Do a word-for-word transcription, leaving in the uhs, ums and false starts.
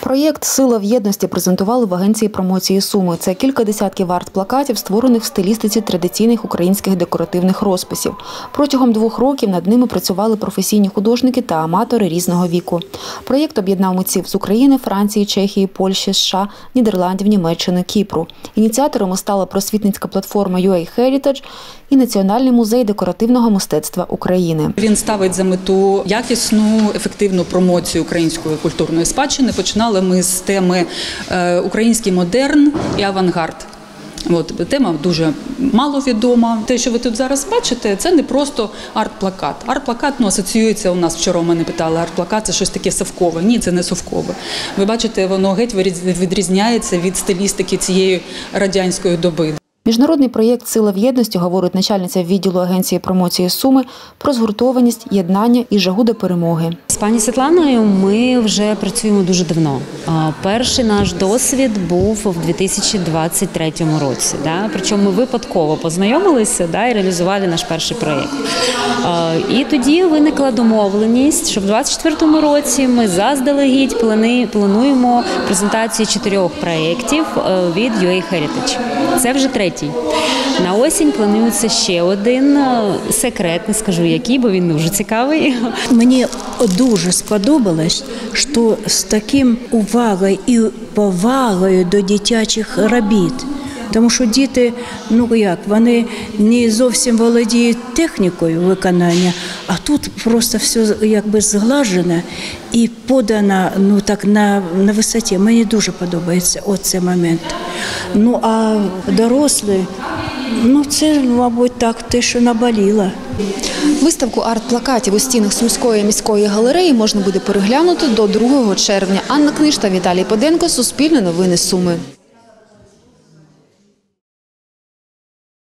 Проєкт «Сила в єдності» презентували в агенції промоції Суми. Це кілька десятків арт-плакатів, створених в стилістиці традиційних українських декоративних розписів. Протягом двох років над ними працювали професійні художники та аматори різного віку. Проєкт об'єднав митців з України, Франції, Чехії, Польщі, США, Нідерландів, Німеччини, Кіпру. Ініціаторами стала просвітницька платформа ю ей Heritage і Національний музей декоративного мистецтва України. Він ставить за мету якісну, ефективну промоцію української культурної спадщини. Починали ми з теми «Український модерн і авангард». От, тема дуже маловідома. Те, що ви тут зараз бачите, це не просто арт-плакат. Арт-плакат ну, асоціюється у нас, вчора у мене питали, арт-плакат – це щось таке совкове. Ні, це не совкове. Ви бачите, воно геть відрізняється від стилістики цієї радянської доби. Міжнародний проєкт «Сила в єдності», говорить начальниця відділу агенції промоції Суми, про згуртованість, єднання і жагу до перемоги. З пані Світланою ми вже працюємо дуже давно. Перший наш досвід був в дві тисячі двадцять третьому році. Да? Причому ми випадково познайомилися, да, і реалізували наш перший проєкт. І тоді виникла домовленість, що в двадцять четвертому році ми заздалегідь плануємо презентацію чотирьох проєктів від ю ей Heritage. Це вже третій. На осінь планується ще один, секрет, не скажу який, бо він дуже цікавий. Мені дуже сподобалось, що з таким увагою і повагою до дитячих робіт. Тому що діти, ну як, вони не зовсім володіють технікою виконання, а тут просто все якби зглажено і подано ну, так, на, на висоті. Мені дуже подобається оцей момент. Ну а дорослі, ну це, мабуть, так, те, що наболіло. Виставку арт-плакатів у стінах Сумської міської галереї можна буде переглянути до другого червня. Анна Книж та Віталій Поденко. Суспільне новини Суми.